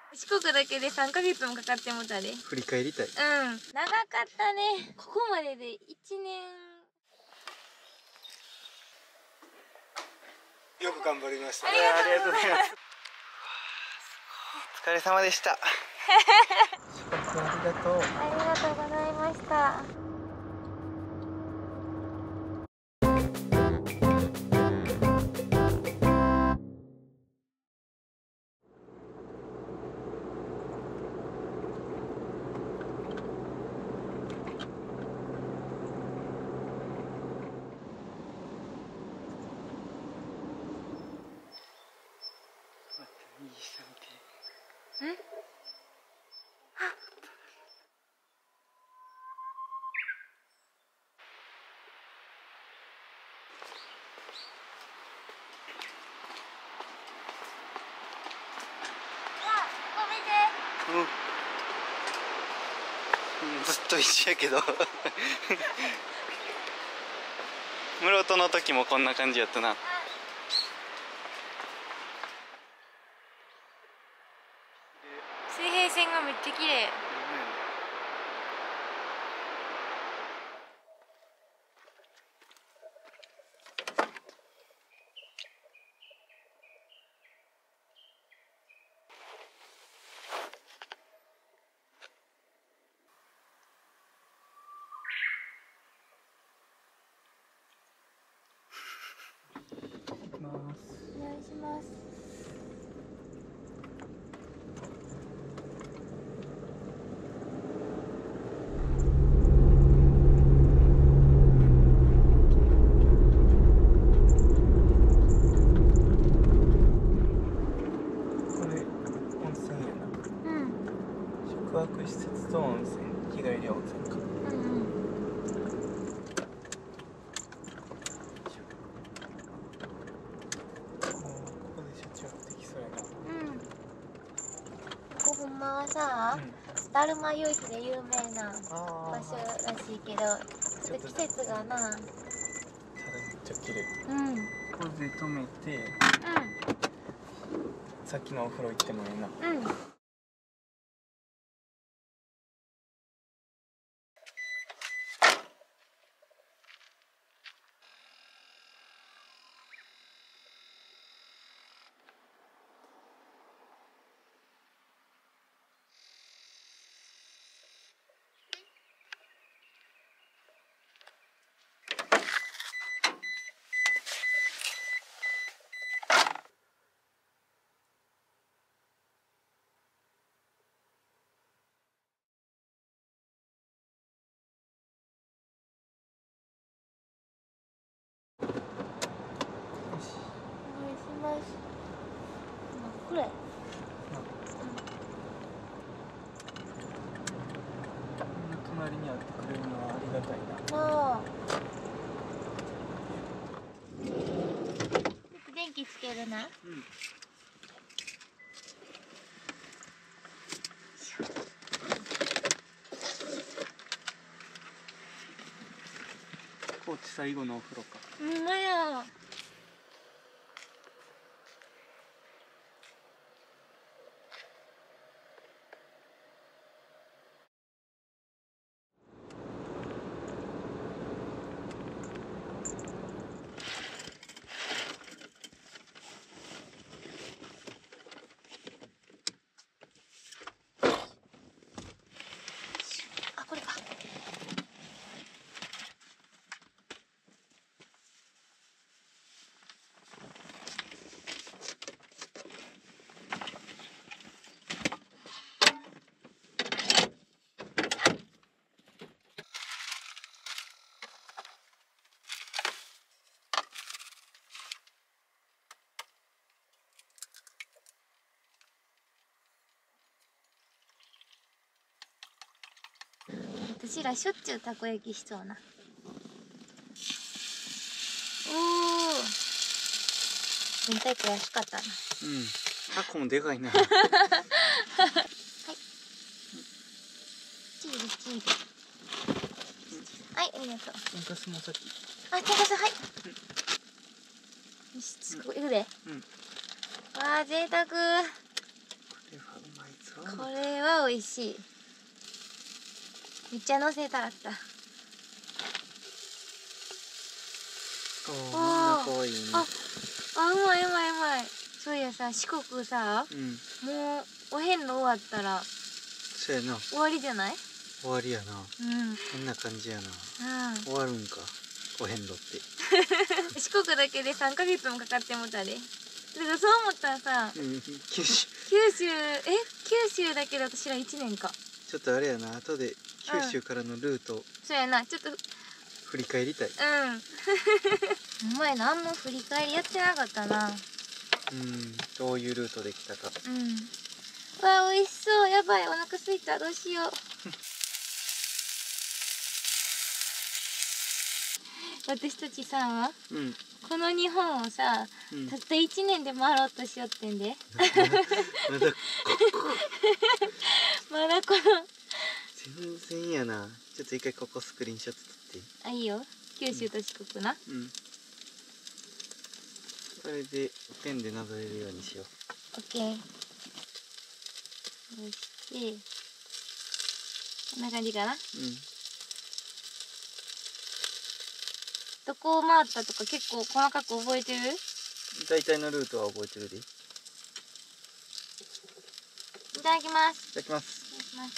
四国だけで3ヶ月もかかってもたで。 振り返りたい。 うん、長かったね。ここまでで1年。 よく頑張りました。 ありがとうございます。 お疲れ様でした。四国ありがとう。 ありがとうございました。 右下見て。ずっと一緒やけど室戸の時もこんな感じやったな。 水平線がめっちゃ綺麗。お願いします。 宿泊施設と温泉、日帰り温泉か。ここで車中泊できそうやな。 ここほんまはさ、だるま夕日で有名な場所らしいけど、ちょっと季節がな。ただめっちゃ綺麗。ここで止めて、さっきのお風呂行ってもいいな。 これ。 隣にあってくれるのはありがたいな。 電気つけるな。 高知最後のお風呂か。 ほんまや。あ、これか。私らしょっちゅうたこ焼きしそうな。おお。明太子安かったな。 タコもでかいな。 はい。チーズチーズ。はい、ありがとう。 天かすも先。 あ、天かす、はい。よし、いくで。わあ、贅沢。 これはうまいぞ。 これは美味しい。めっちゃ乗せたかった。 ああ、可愛いね。 あ、うまいうまいうまい。そういやさ、四国さ、もうお遍路終わったらそうやな。 終わりじゃない？ 終わりやな。こんな感じやな。終わるんか、お遍路って。 四国だけで3ヶ月もかかってもたで。だからそう思ったらさ、九州だけで私ら1年か。 ちょっとあれやな、後で九州からのルート、 そうやな、ちょっと振り返りたい。 お前何も振り返りやってなかったな。 どういうルートで来たか。 わあ、美味しそう。やばい、お腹空いた。どうしよう。私たちさ、この日本をさ、たった1年で回ろうとしよってんで。まだこの全然やな。ちょっと一回ここスクリーンショット撮って。 あ、いいよ。九州と四国な。 それでペンでなぞれるようにしよう。 オッケー。そしてこんな感じかな。どこを回ったとか結構細かく覚えてる？ 大体のルートは覚えてるで。いいただきます。 ただきます。 いただきます。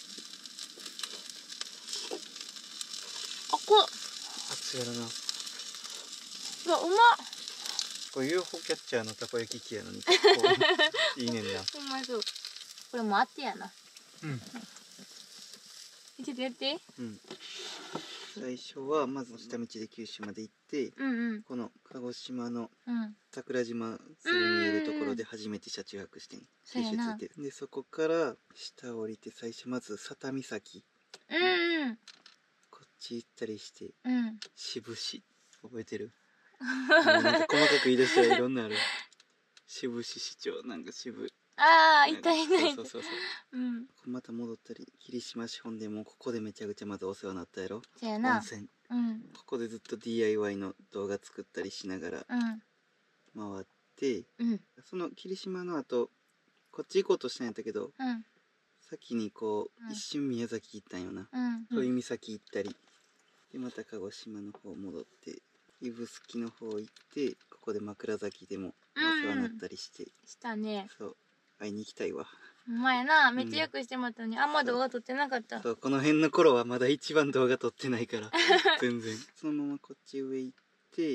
あ、こ熱いやろな。 うわ、うまっ。 これ UFO キャッチャーのたこ焼き器やのに結構いいねんな。 うまそう。これもあってやな。ちょっとやって。 最初はまず下道で九州まで行って、この鹿児島の桜島すぐ見えるところで初めて車中泊してん。九州着いて、でそこから下降りて、最初まず佐多岬、こっち行ったりして、志布志覚えてる？なんか細かく言い出したらいろんなある。志布志市長、なんか渋。 ああ、いたいたいた。 また戻ったり、霧島市本でもここでめちゃくちゃまずお世話になったやろ。 そうやな。 温泉。ここでずっと DIY の動画作ったりしながら回って、その霧島の後、こっち行こうとしたんやったけど、先にこう一瞬宮崎行ったんよな。鳥岬行ったり、でまた鹿児島の方戻って、指宿の方行って、ここで枕崎でもお世話になったりして。 したね。 そう、会いに行きたいわ。 お前な、めっちゃよくしてもらったのに、あんま動画撮ってなかった。 そう、この辺の頃はまだ一番動画撮ってないから全然。そのままこっち上行って、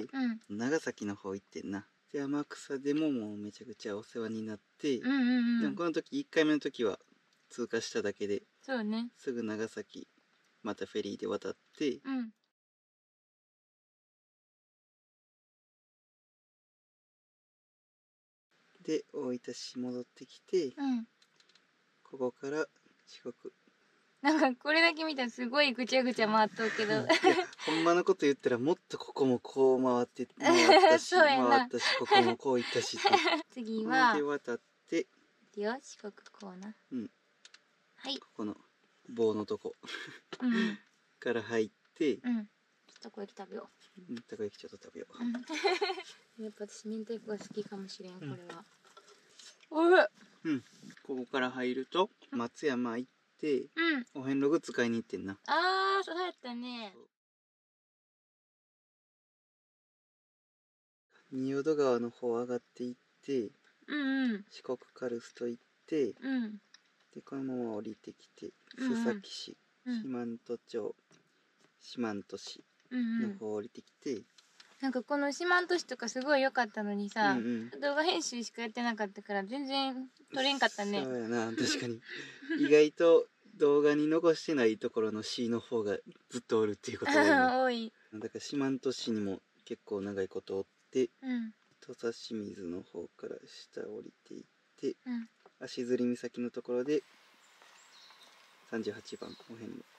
長崎の方行ってんな。で天草でももうめちゃくちゃお世話になって、でもこの時1回目の時は通過しただけで、 そうね、 すぐ長崎またフェリーで渡って、で大分市戻ってきて、ここから四国。 なんかこれだけ見たらすごいぐちゃぐちゃ回っとうけど、いやほんまのこと言ったらもっとここもこう回ったし回ったし、ここもこう行ったしって。 次はで渡って、 よ四国こうな。はい。 ここの棒のとこから入って、 たこ焼き食べよう。たこ焼きちょっと食べよう。やっぱ私明太子が好きかもしれん、これは。おい。 ここから入ると松山行って、お遍路グッズ買いに行ってんな。 ああ、そうやったね。 仁淀川の方上がっていって、四国カルスト行って、でこのまま降りてきて、須崎市、四万十町、四万十市の方降りてきて、 なんかこの四万十市とかすごい良かったのにさ、動画編集しかやってなかったから全然撮れんかったね。 そうやな、確かに。意外と動画に残してないところの市の方がずっとおるっていうこと多いな。 多い。 だから四万十市にも結構長いことおって、土佐清水の方から下降りていって、足摺岬のところで38番お遍路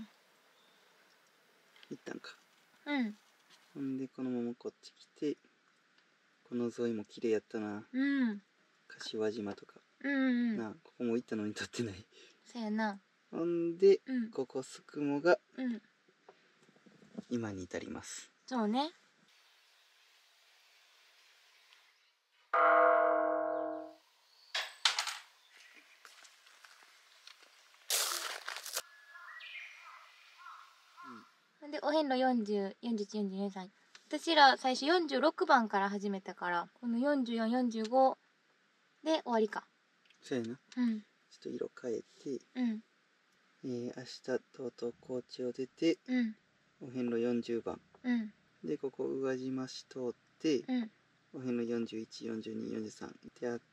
行ったんか。ほんでこのままこっち来て、この沿いも綺麗やったな。柏島とかな、ここも行ったのに撮ってない。 そうやな。 ほんで、ここすくもが今に至ります。 そうね。 でお遍路40、41、42、43。私ら最初46番から始めたから、この44、45で終わりか。 そうやな。 うん。 ちょっと色変えて、 うん。 明日とうとう高知を出て、 うん。 お遍路40番。 うん。 で、ここ宇和島市通って、 うん。 お遍路41、42、43であって、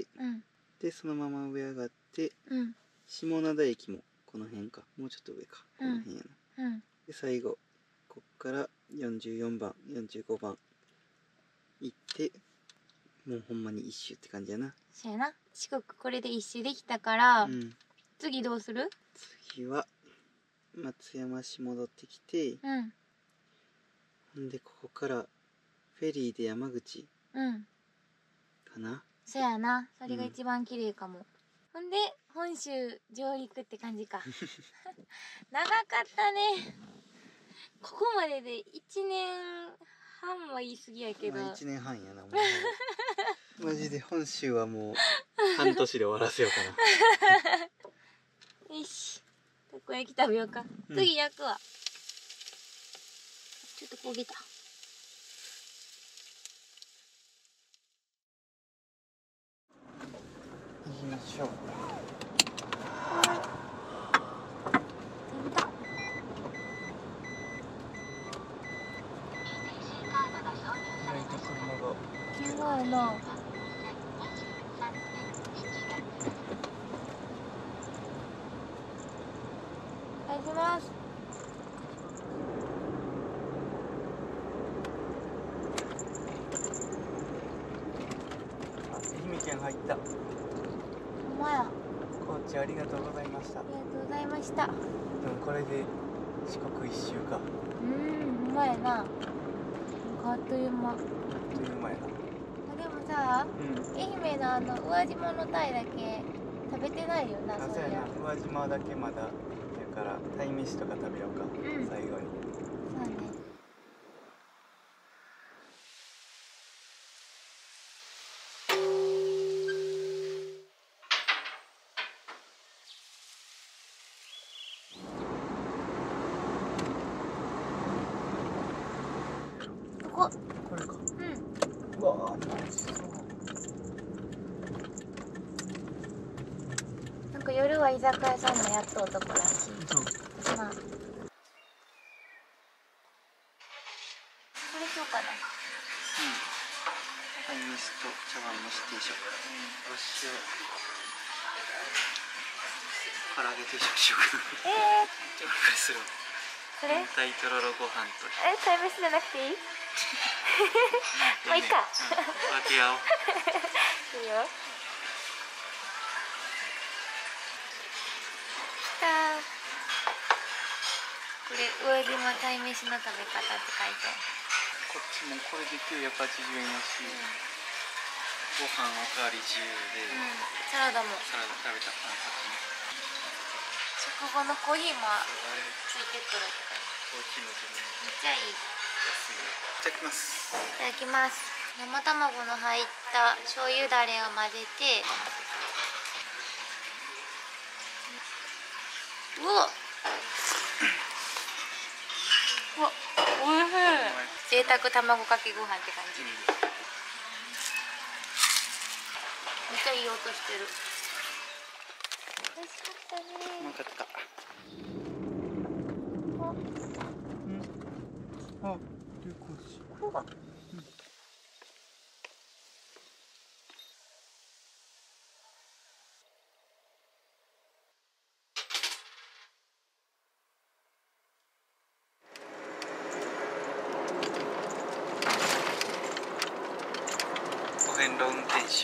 うん。 で、そのまま上上がって、 うん。 下灘駅もこの辺か。もうちょっと上か。この辺やな。 うん。 で、最後、こっから44番、45番行って、もうほんまに一周って感じやな。 そうやな。四国これで一周できたから、 うん。 次どうする？ 次は、松山市戻ってきて、 うん。 んで、ここからフェリーで山口うん。 かな。 そうやな。それが一番綺麗かも。ほんで、本州上陸って感じか。長かったね。ここまでで1年半は言い過ぎやけど。 まあ1年半やな、もう。マジで本州はもう半年で終わらせようかな。 よし。たこ焼き食べようか。次焼くわ。ちょっと焦げた。 行きましょう。 すごいな。いただきます。 愛媛県入った。 ほんまや。 高知ありがとうございました。 ありがとうございました。 でもこれで四国一周か。 ほんまやな。あっという間。 あっという間やな。 でもさ、愛媛の宇和島の鯛だけ食べてないよな。 あ、そうやな。宇和島だけまだやから鯛めしとか食べようか、最後に。 そうね。 これか。うわー、美味しそう。 なんか夜は居酒屋さんもやっとうとこらしい。 そう。 まあ。これしようかな。 鯛めしと茶碗蒸し定食。わしは唐揚げ定食しようかな。ちょっとこれするわ。 それ？ 明太とろろご飯と。 鯛めしじゃなくていい？まあいいか。 分け合おう。 いいよ。きた。これ宇和島鯛めしの食べ方って書いてある。 こっちもこれで980円やし、ご飯おかわり自由で、 サラダも。 サラダ食べたかな、さっきの。 食後のコーヒーもついてくるってコーヒーの自分めっちゃいい。 安いよ。いただきます。 いただきます。生卵の入った醤油だれを混ぜて、うわっ、うわ、おいしい。贅沢卵かけご飯って感じ。めっちゃいい音してる。美味しかったね。 うまかった。あ、流行し。お遍路運転手。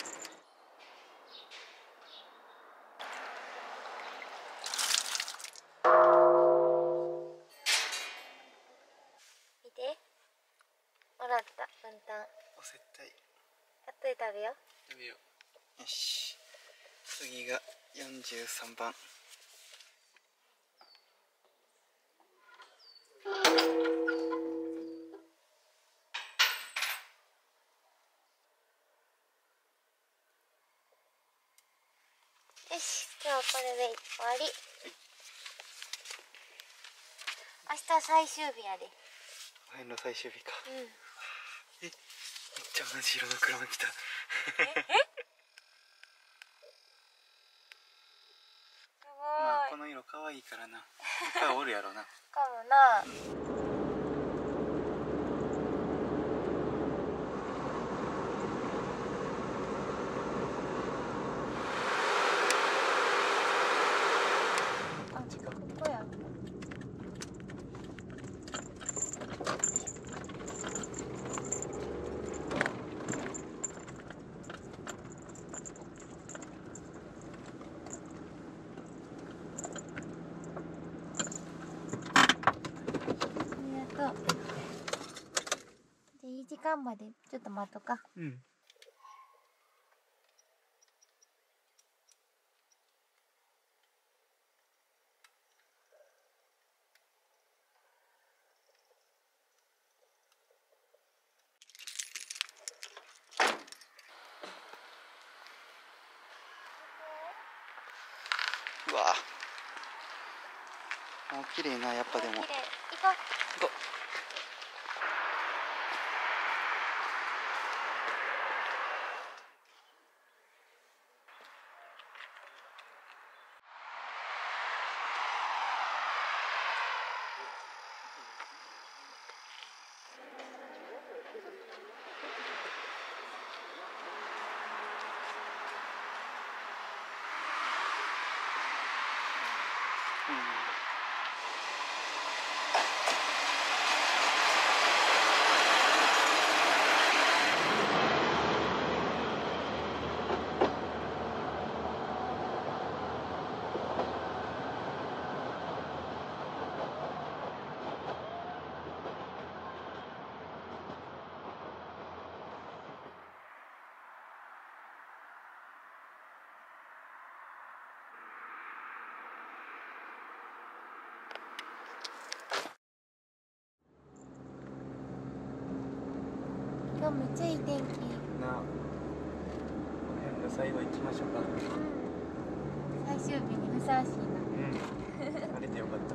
見て。もらった分担。 お接待。 やっとで食べよう。 食べよう。よし。次が43番。 よし、今日はこれで終わり。 明日最終日やで。 前の最終日か。 うん。 めっちゃ同じ色の車来た。 すまあごい。 この色可愛いからな。いっぱいおるやろな。 かもな。あ、ここや。で、いい時間までちょっと待っとか。 うん。うわあ、もう綺麗な、やっぱでも。 行こう。 行こう。うん。 今日めっちゃいい天気。 なあ。この辺の最後行きましょうか。 最終日にふさわしいな。 うん。晴れてよかった。 うん。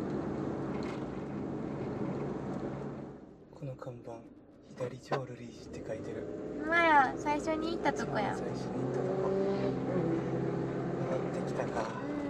この看板、左上ルリージって書いてる。 まや、最初に行ったとこや。 最初に行ったとこ。戻ってきたか。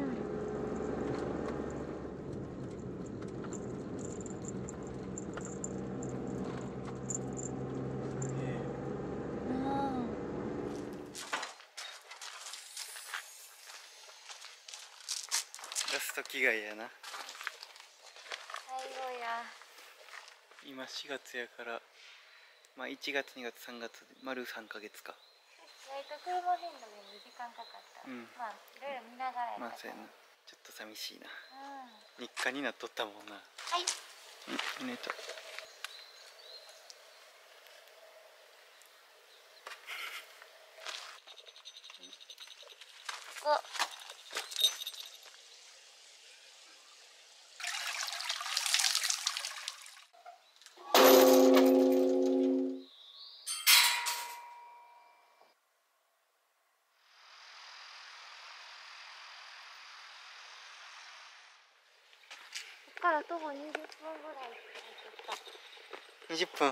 ラスト着替えやな。 最後や。 今4月やから、まあ1月2月3月丸3ヶ月か。 意外と車変動でも時間かかった。 うん。 まあいろいろ見ながらやったから。 まあそうやな。ちょっと寂しいな。 うん。 日課になっとったもんな。 はい。 寝た。 ここ。ここから徒歩20分ぐらいって書いてた。 20分。 うん。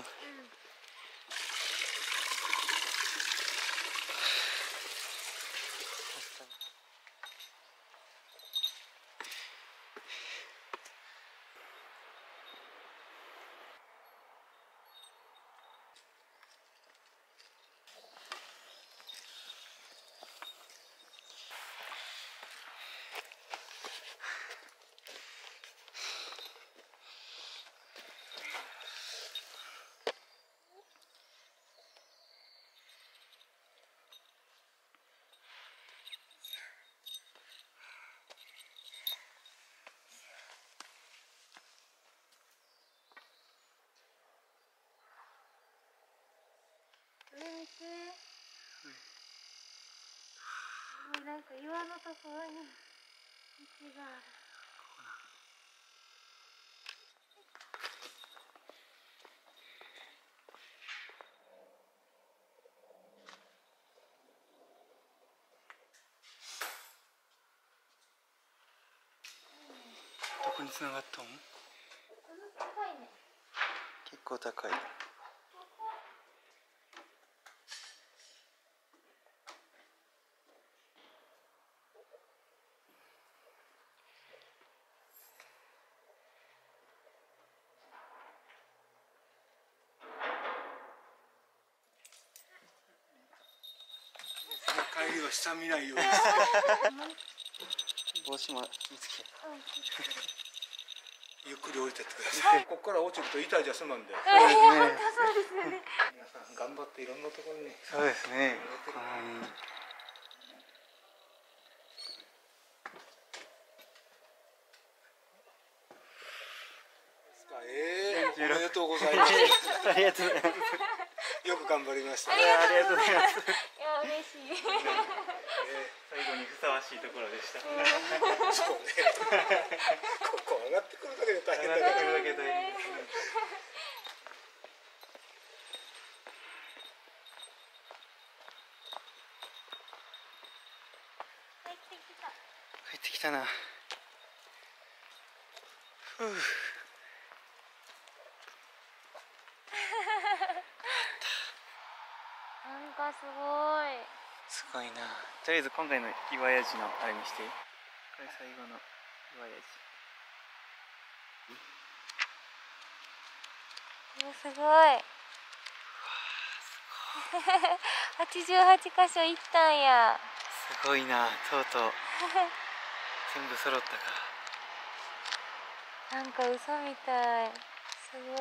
上見て。なんか岩のところに道がある。 どこに繋がったん？ 構高い。 帰りは下見ないように帽子も気をつけ。 ゆっくり降りてってください。ここから落ちると痛いじゃ済まんで。 そうですよね。 皆さん頑張っていろんなところに。 そうですね。 おめでとうございます。 ありがとうございます。 よく頑張りました。 ありがとうございます。 いや嬉しい。 最後にふさわしいところでした。 そうね。ここ上がってくるだけで大変だから。 上がってくるだけ大変ですね。帰ってきたな。ふう。 なんかすごい。 すごいな。とりあえず今回の岩屋寺のあれにして。これ最後の岩屋寺。すごい。88箇所行ったんや。 すごいな。とうとう全部揃ったか。 なんか嘘みたい。すごい。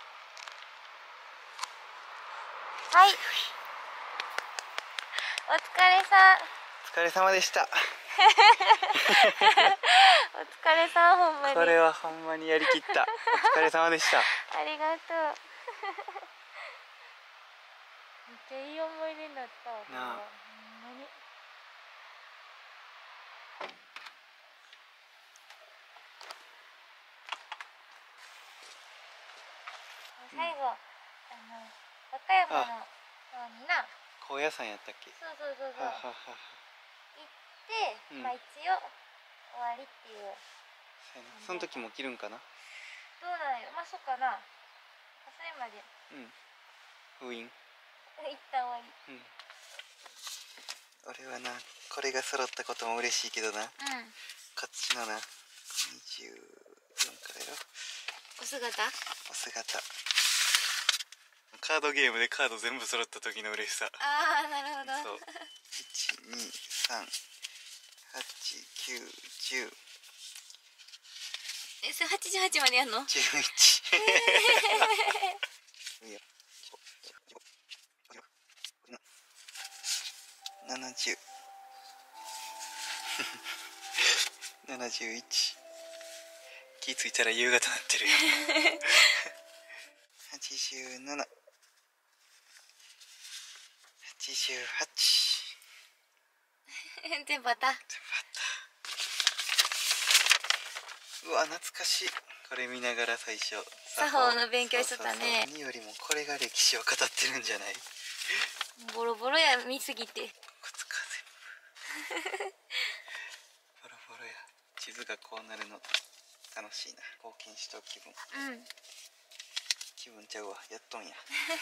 はい。お疲れさん。 お疲れ様でした。 お疲れさん、ほんまに。 これはほんまにやりきった。お疲れ様でした。 ありがとう。めっちゃいい思い出になった。 なあ。 ほんまに。最後、和歌山の方にな。 高野山やったっけ。 そうそうそうそう。 ははは。 行って、まあ一応終わりっていう。 その時も着るんかな。 どうなんや、まあそうかな。それまで。 封印。 一旦終わり。 俺はな、これが揃ったことも嬉しいけどな。こっちのな、24からやろ。 お姿。 お姿。カードゲームでカード全部揃った時の嬉しさ。 ああ、なるほど。 そう。1、2、3、8、9、10。 それ88までやんの ？11。70。71。気付いたら夕方なってるよ。87。88。 全部あった。 うわ、懐かしい。これ見ながら最初作法の勉強しとったね。 何よりもこれが歴史を語ってるんじゃない。 ボロボロや、見すぎて。 こつか全部ボロボロや。地図がこうなるの楽しいな。冒険しと気分。気分ちゃうわ、やっとんや。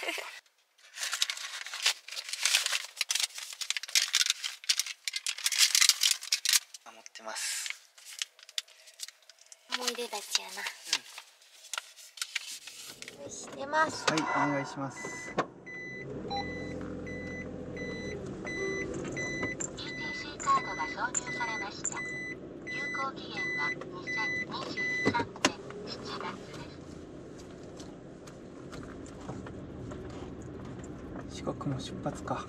守ってます。 思い出たちやな。してます。 はい、お願いします。 ETC カードが挿入されました。有効期限は2023年7月です。 四国も出発か。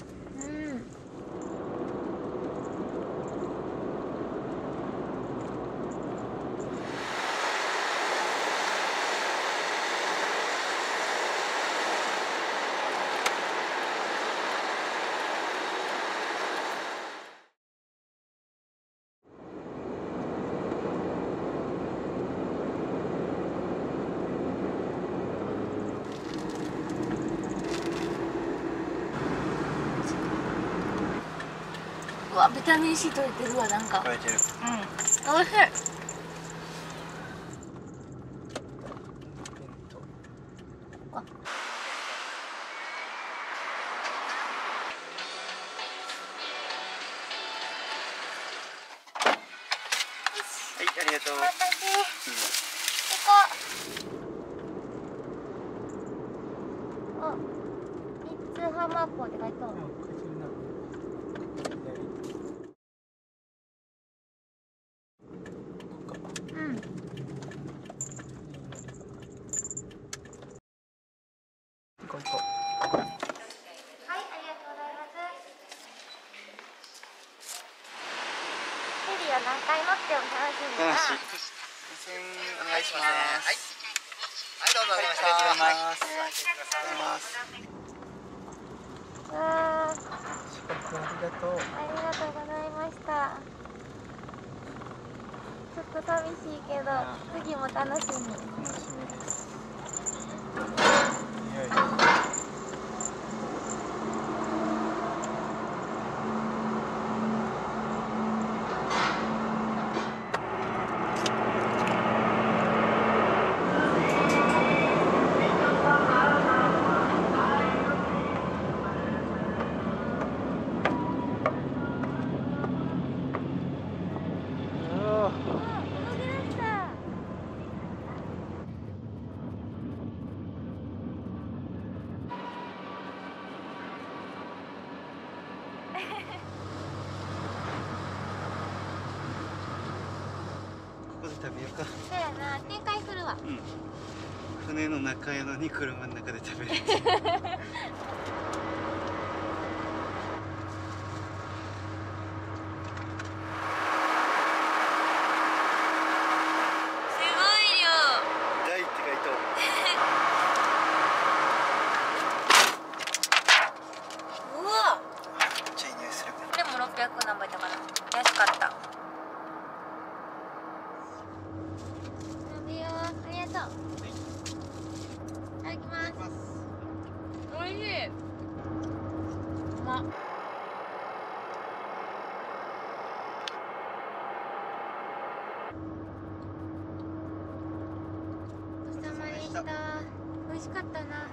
うわ、ビタミン C 取れてるわ、なんか。 取れてる。 おいしい。あ、 りがとう。 お待たせ。行こう。あ、三津浜港って書いてある。うん。 行こう行こう。 はい、ありがとうございます。フェリーは何回乗っても楽しみだな。 楽しい。お願いします。 はい、どうぞお願いします。 わあ、 四国ありがとう。 ありがとうございました。ちょっと寂しいけど、次も楽しみ。 楽しみです。ここで食べようか。 そうやな、展開するわ。 うん。船の中やのに車の中で食べる。 すごい量。 大って書いとう。 うわ。 めっちゃいい匂いする。 でも600何倍だから安かった。食べよう。ありがとう。いただきます。おいしい。うまっ。お疲れ様でした。美味しかったな。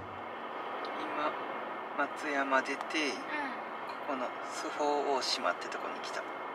今松山出て、ここの周防大島ってとこに来た。